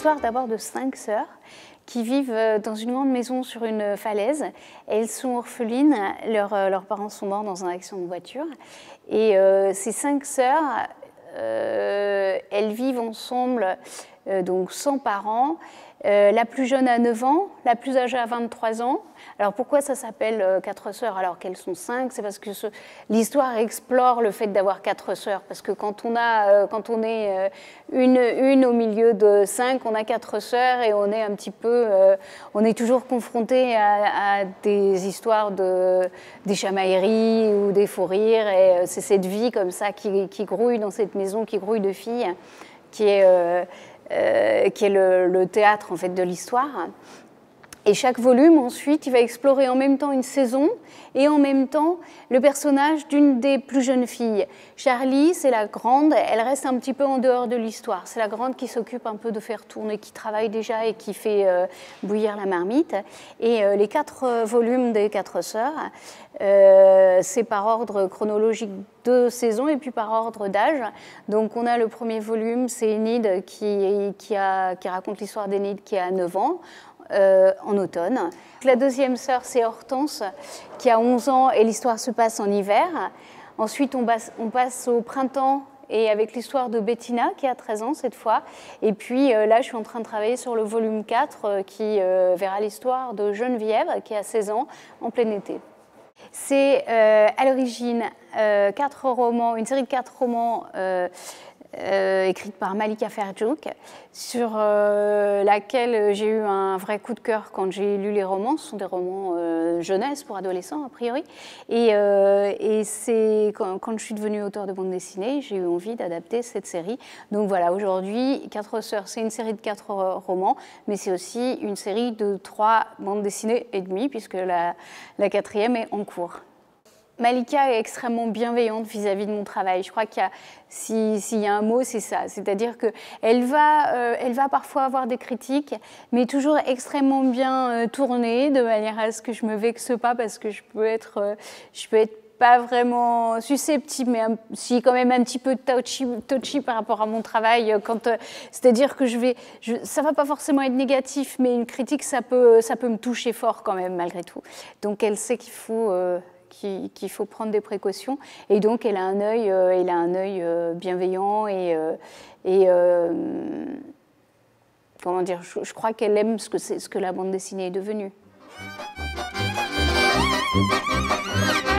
l'histoire d'abord de 5 sœurs qui vivent dans une grande maison sur une falaise. Elles sont orphelines, leurs parents sont morts dans un accident de voiture. Et ces 5 sœurs, elles vivent ensemble, donc sans parents. La plus jeune a 9 ans, la plus âgée a 23 ans. Alors pourquoi ça s'appelle 4 sœurs alors qu'elles sont 5? C'est parce que l'histoire explore le fait d'avoir 4 sœurs. Parce que quand on est une au milieu de 5, on a 4 sœurs et on est un petit peu, on est toujours confronté à des histoires des chamailleries ou des fous rires. Et c'est cette vie comme ça qui grouille dans cette maison, qui grouille de filles, qui est le théâtre en fait, de l'histoire. Et chaque volume, ensuite, il va explorer en même temps une saison et en même temps le personnage d'une des plus jeunes filles. Charlie, c'est la grande, elle reste un petit peu en dehors de l'histoire. C'est la grande qui s'occupe un peu de faire tourner, qui travaille déjà et qui fait bouillir la marmite. Et les 4 volumes des 4 sœurs, c'est par ordre chronologique de saison et puis par ordre d'âge. Donc on a le premier volume, c'est Enid qui raconte l'histoire d'Enid qui a 9 ans. En automne. La deuxième sœur, c'est Hortense, qui a 11 ans et l'histoire se passe en hiver. Ensuite, on passe au printemps et avec l'histoire de Bettina, qui a 13 ans cette fois. Et puis là, je suis en train de travailler sur le volume 4, qui verra l'histoire de Geneviève, qui a 16 ans, en plein été. C'est à l'origine 4 romans, une série de 4 romans écrite par Malika Ferjouk, sur laquelle j'ai eu un vrai coup de cœur quand j'ai lu les romans. Ce sont des romans jeunesse pour adolescents, a priori. Et c'est quand je suis devenue auteure de bande dessinée, j'ai eu envie d'adapter cette série. Donc voilà, aujourd'hui, 4 sœurs, c'est une série de 4 romans, mais c'est aussi une série de 3 bandes dessinées et demie, puisque la 4e est en cours. Malika est extrêmement bienveillante vis-à-vis de mon travail. Je crois qu'il y a, s'il y a un mot, c'est ça. C'est-à-dire qu'elle va parfois avoir des critiques, mais toujours extrêmement bien tournées, de manière à ce que je ne me vexe pas, parce que je peux être pas vraiment susceptible, mais si quand même un petit peu touchy par rapport à mon travail. C'est-à-dire que ça va pas forcément être négatif, mais une critique, ça peut me toucher fort quand même, malgré tout. Donc elle sait qu'il faut prendre des précautions, et donc elle a un œil bienveillant et comment dire, je crois qu'elle aime ce que la bande dessinée est devenue.